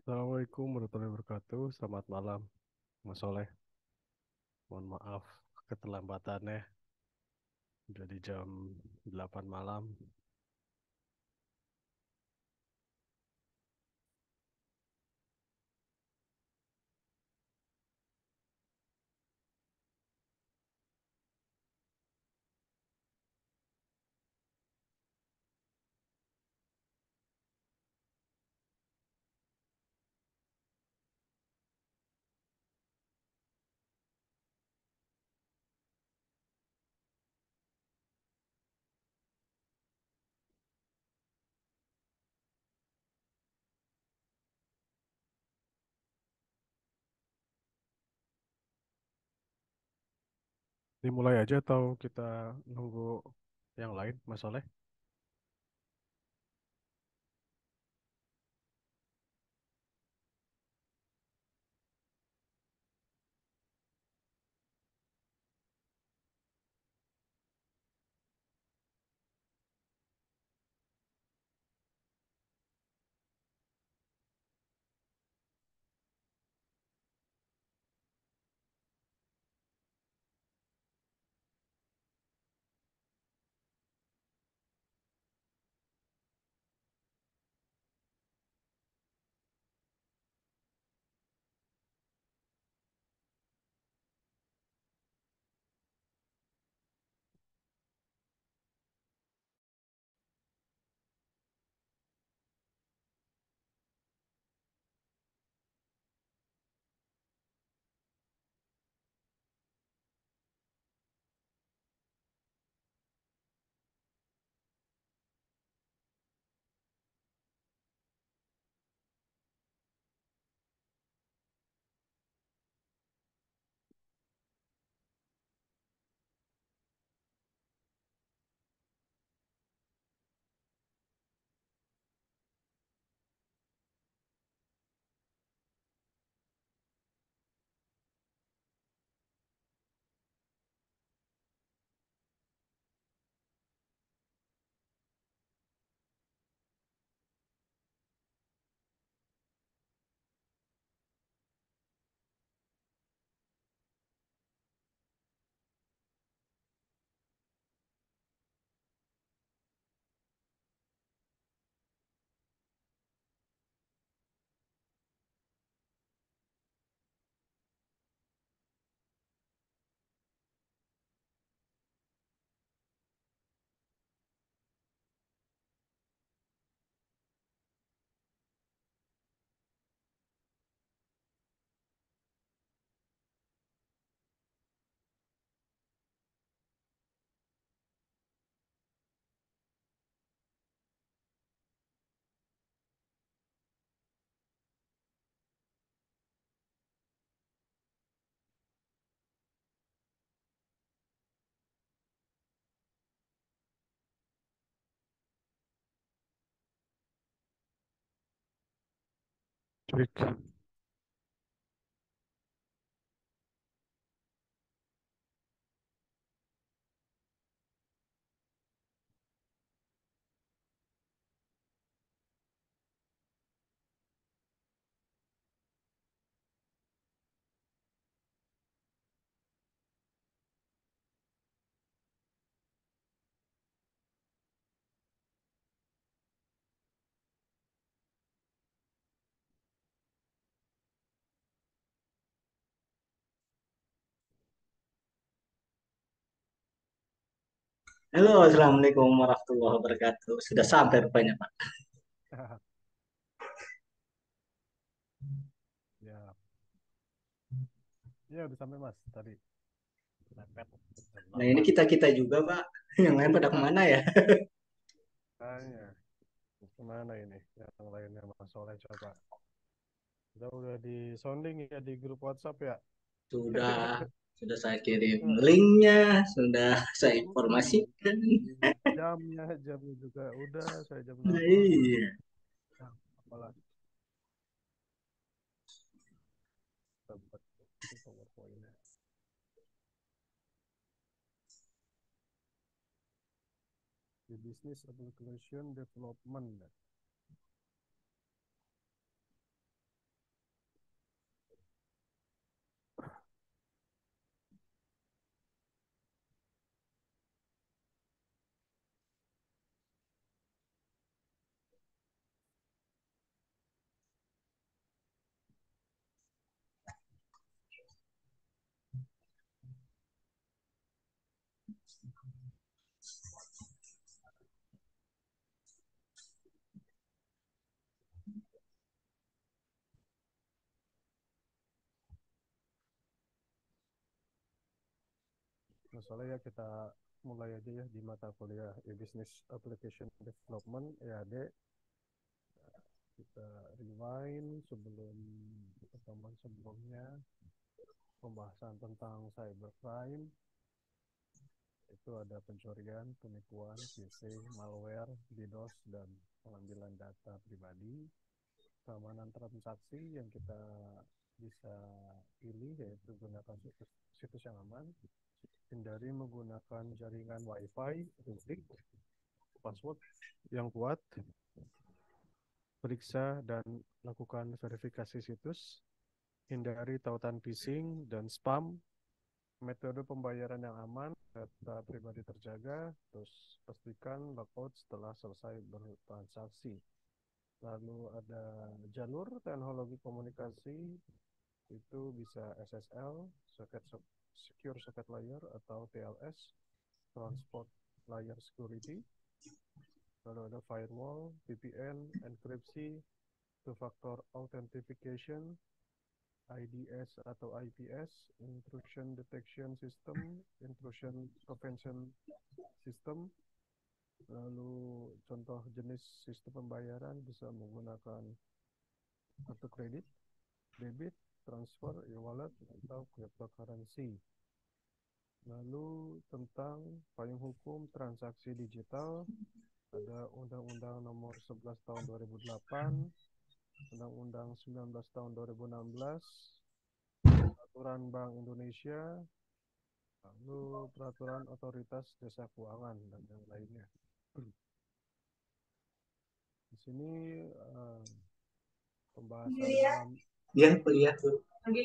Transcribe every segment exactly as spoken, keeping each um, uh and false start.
Assalamualaikum warahmatullahi wabarakatuh. Selamat malam, Mas Soleh. Mohon maaf keterlambatannya. Udah di jam delapan malam. Dimulai aja atau kita nunggu yang lain, Mas Soleh? Cek. Halo, Assalamualaikum warahmatullahi wabarakatuh. Sudah sampai rupanya, Pak. Ya, ya udah sampai Mas tadi. Mepet jam Nah, ini delapan. kita-kita juga, Pak. Yang lain pada kemana ya? Tanya, kemana ini? Yang lainnya Mas Soleh coba. Udah udah di sounding ya di grup WhatsApp ya. Sudah, sudah saya kirim Heeh. linknya, sudah saya Mm-mm. informasikan. Jamnya, jamnya juga udah saya jam Nah, delapan. iya. Nah, apalagi tempat itu PowerPoint-nya. Di Business Application Development. Misalnya ya kita mulai aja ya di mata kuliah e-business application development E A D. Kita rewind sebelum pertemuan sebelumnya pembahasan tentang cybercrime. Itu ada pencurian, penipuan, phishing, malware, DDoS, dan pengambilan data pribadi. Keamanan transaksi yang kita bisa pilih yaitu gunakan situs, situs yang aman, hindari menggunakan jaringan Wi-Fi, publik, password yang kuat, periksa dan lakukan verifikasi situs, hindari tautan phishing dan spam, metode pembayaran yang aman, data pribadi terjaga, terus pastikan logout setelah selesai bertransaksi. Lalu ada jalur teknologi komunikasi, itu bisa S S L, Socket Secure Socket Layer atau T L S, Transport Layer Security. Lalu ada firewall, V P N, enkripsi, two-factor authentication, I D S atau I P S, intrusion detection system, intrusion prevention system. Lalu contoh jenis sistem pembayaran bisa menggunakan kartu kredit, debit, transfer, e-wallet, atau cryptocurrency. Lalu tentang payung hukum transaksi digital, ada Undang-Undang Nomor sebelas Tahun dua ribu delapan, Undang-Undang sembilan belas Tahun dua ribu enam belas, Peraturan Bank Indonesia, lalu Peraturan Otoritas Jasa Keuangan, dan yang lainnya. Di sini uh, pembahasan malam Dia kuliah tuh.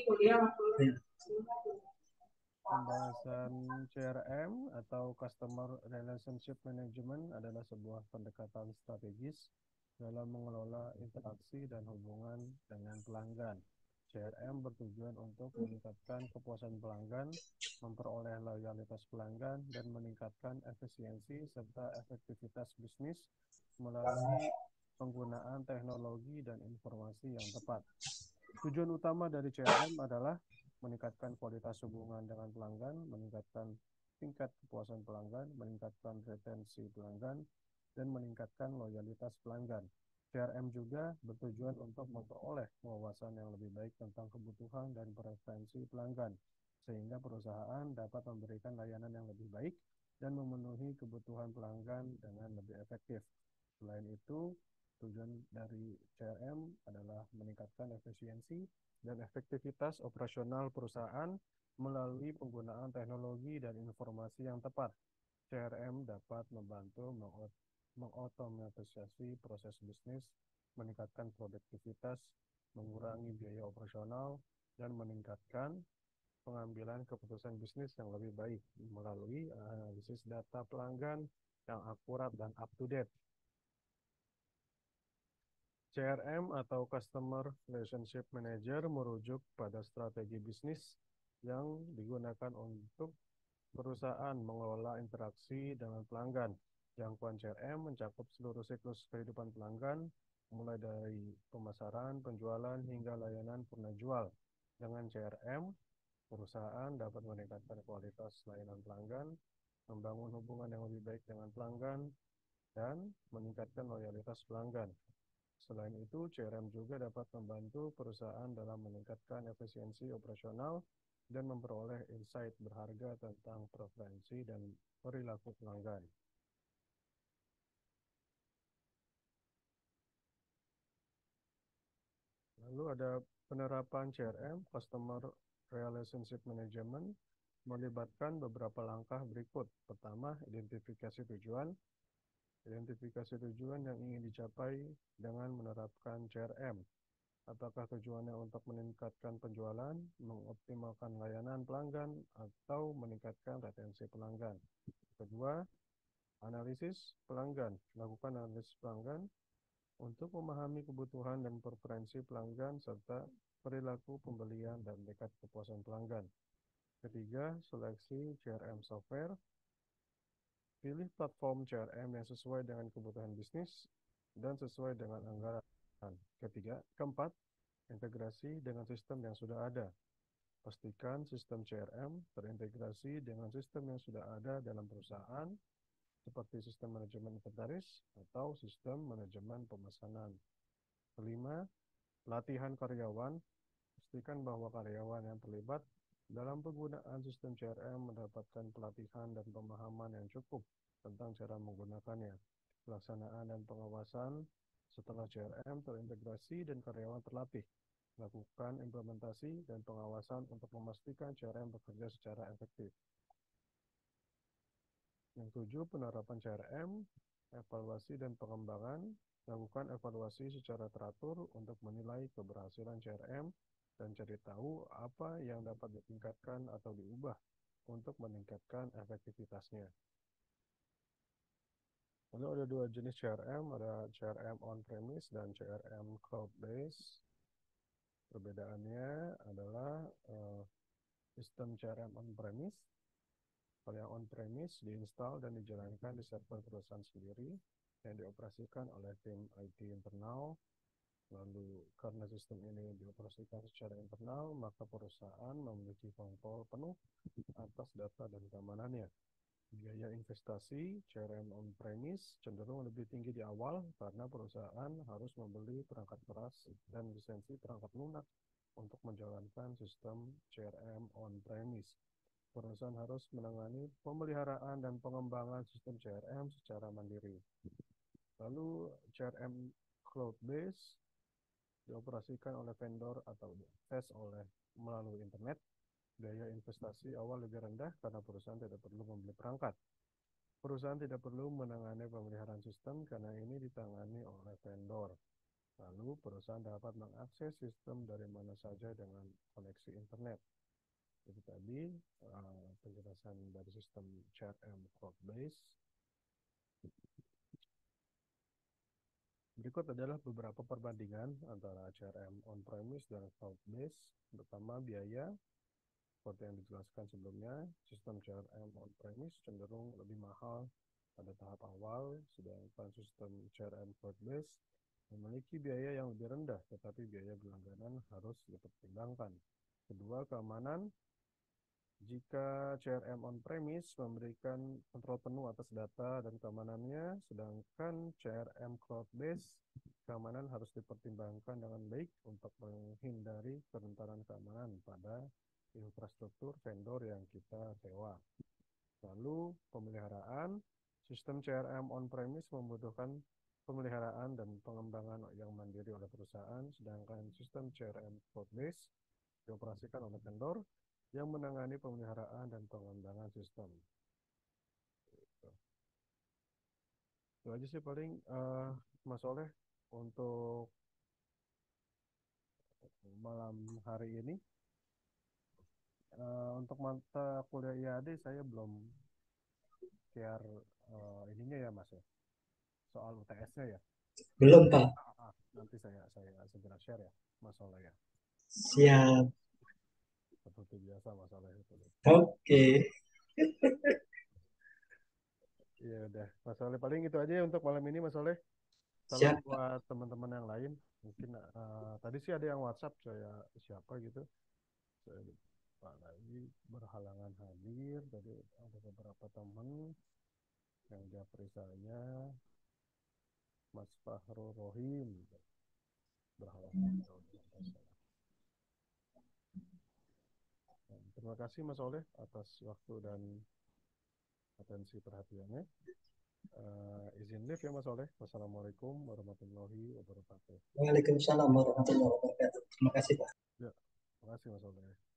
Pembahasan C R M atau Customer Relationship Management adalah sebuah pendekatan strategis dalam mengelola interaksi dan hubungan dengan pelanggan. C R M bertujuan untuk meningkatkan kepuasan pelanggan, memperoleh loyalitas pelanggan, dan meningkatkan efisiensi serta efektivitas bisnis melalui penggunaan teknologi dan informasi yang tepat. Tujuan utama dari C R M adalah meningkatkan kualitas hubungan dengan pelanggan, meningkatkan tingkat kepuasan pelanggan, meningkatkan retensi pelanggan, dan meningkatkan loyalitas pelanggan. C R M juga bertujuan untuk memperoleh wawasan yang lebih baik tentang kebutuhan dan preferensi pelanggan, sehingga perusahaan dapat memberikan layanan yang lebih baik dan memenuhi kebutuhan pelanggan dengan lebih efektif. Selain itu, tujuan dari C R M adalah meningkatkan efisiensi dan efektivitas operasional perusahaan melalui penggunaan teknologi dan informasi yang tepat. C R M dapat membantu mengotomatisasi proses bisnis, meningkatkan produktivitas, mengurangi biaya operasional, dan meningkatkan pengambilan keputusan bisnis yang lebih baik melalui analisis data pelanggan yang akurat dan up-to-date. C R M atau Customer Relationship Manager merujuk pada strategi bisnis yang digunakan untuk perusahaan mengelola interaksi dengan pelanggan. Jangkauan C R M mencakup seluruh siklus kehidupan pelanggan, mulai dari pemasaran, penjualan, hingga layanan purna jual. Dengan C R M, perusahaan dapat meningkatkan kualitas layanan pelanggan, membangun hubungan yang lebih baik dengan pelanggan, dan meningkatkan loyalitas pelanggan. Selain itu, C R M juga dapat membantu perusahaan dalam meningkatkan efisiensi operasional dan memperoleh insight berharga tentang preferensi dan perilaku pelanggan. Lalu ada penerapan C R M, Customer Relationship Management, melibatkan beberapa langkah berikut. Pertama, identifikasi tujuan. Identifikasi tujuan yang ingin dicapai dengan menerapkan C R M. Apakah tujuannya untuk meningkatkan penjualan, mengoptimalkan layanan pelanggan, atau meningkatkan retensi pelanggan? Kedua, analisis pelanggan. Lakukan analisis pelanggan untuk memahami kebutuhan dan preferensi pelanggan serta perilaku pembelian dan tingkat kepuasan pelanggan. Ketiga, seleksi C R M software. Pilih platform C R M yang sesuai dengan kebutuhan bisnis dan sesuai dengan anggaran. Ketiga, keempat, integrasi dengan sistem yang sudah ada. Pastikan sistem C R M terintegrasi dengan sistem yang sudah ada dalam perusahaan, seperti sistem manajemen inventaris atau sistem manajemen pemesanan. Kelima, latihan karyawan. Pastikan bahwa karyawan yang terlibat dalam penggunaan sistem C R M mendapatkan pelatihan dan pemahaman yang cukup tentang cara menggunakannya. Pelaksanaan dan pengawasan setelah C R M terintegrasi dan karyawan terlatih. Lakukan implementasi dan pengawasan untuk memastikan C R M bekerja secara efektif. Yang tujuh, penerapan C R M, evaluasi dan pengembangan. Lakukan evaluasi secara teratur untuk menilai keberhasilan C R M dan cari tahu apa yang dapat ditingkatkan atau diubah untuk meningkatkan efektivitasnya. Lalu ada dua jenis C R M, ada C R M on-premise dan C R M cloud-based. Perbedaannya adalah uh, sistem C R M on-premise. Kalau yang on-premise diinstal dan dijalankan di server perusahaan sendiri yang dioperasikan oleh tim I T internal. Lalu karena sistem ini dioperasikan secara internal, maka perusahaan memiliki kontrol penuh atas data dan keamanannya. Biaya investasi C R M on-premise cenderung lebih tinggi di awal karena perusahaan harus membeli perangkat keras dan lisensi perangkat lunak untuk menjalankan sistem C R M on-premise. Perusahaan harus menangani pemeliharaan dan pengembangan sistem C R M secara mandiri. Lalu C R M cloud-based dioperasikan oleh vendor atau diakses oleh melalui internet. Biaya investasi awal lebih rendah karena perusahaan tidak perlu membeli perangkat. Perusahaan tidak perlu menangani pemeliharaan sistem karena ini ditangani oleh vendor. Lalu perusahaan dapat mengakses sistem dari mana saja dengan koneksi internet. Jadi tadi uh, penjelasan dari sistem C R M cloud-based. Berikut adalah beberapa perbandingan antara C R M on-premise dan cloud-based. Pertama, biaya. Seperti yang dijelaskan sebelumnya, sistem C R M on-premise cenderung lebih mahal pada tahap awal, sedangkan sistem C R M cloud-based memiliki biaya yang lebih rendah, tetapi biaya berlangganan harus dipertimbangkan. Kedua, keamanan. Jika C R M on-premise memberikan kontrol penuh atas data dan keamanannya, sedangkan C R M cloud-based keamanan harus dipertimbangkan dengan baik untuk menghindari kerentanan keamanan pada infrastruktur vendor yang kita sewa. Lalu pemeliharaan, sistem C R M on-premise membutuhkan pemeliharaan dan pengembangan yang mandiri oleh perusahaan, sedangkan sistem C R M cloud-based dioperasikan oleh vendor yang menangani pemeliharaan dan pengembangan sistem. Itu aja sih paling uh, Mas Oleh untuk malam hari ini. Uh, untuk mata kuliah I A D saya belum share uh, ininya ya Mas ya, soal U T S-nya ya. Belum, Pak. Ah, ah, nanti saya saya segera share ya Mas Oleh ya. Siap. Seperti biasa Mas Oleh itu. Oke. Iya udah Mas Oleh paling itu aja ya untuk malam ini Mas Oleh. Salam Siap, Pak. buat teman-teman yang lain. Mungkin uh, tadi sih ada yang WhatsApp saya siapa gitu. Saya lupa lagi berhalangan hadir. Tadi ada beberapa teman yang japri saya, Mas Fahrul Rohim berhalangan hadir. Nah, terima kasih Mas Oleh atas waktu dan atensi perhatiannya. Uh, izin live ya Mas Oleh. Wassalamualaikum warahmatullahi wabarakatuh. Waalaikumsalam warahmatullahi wabarakatuh. Terima kasih, Pak. Ya, terima kasih Mas Oleh.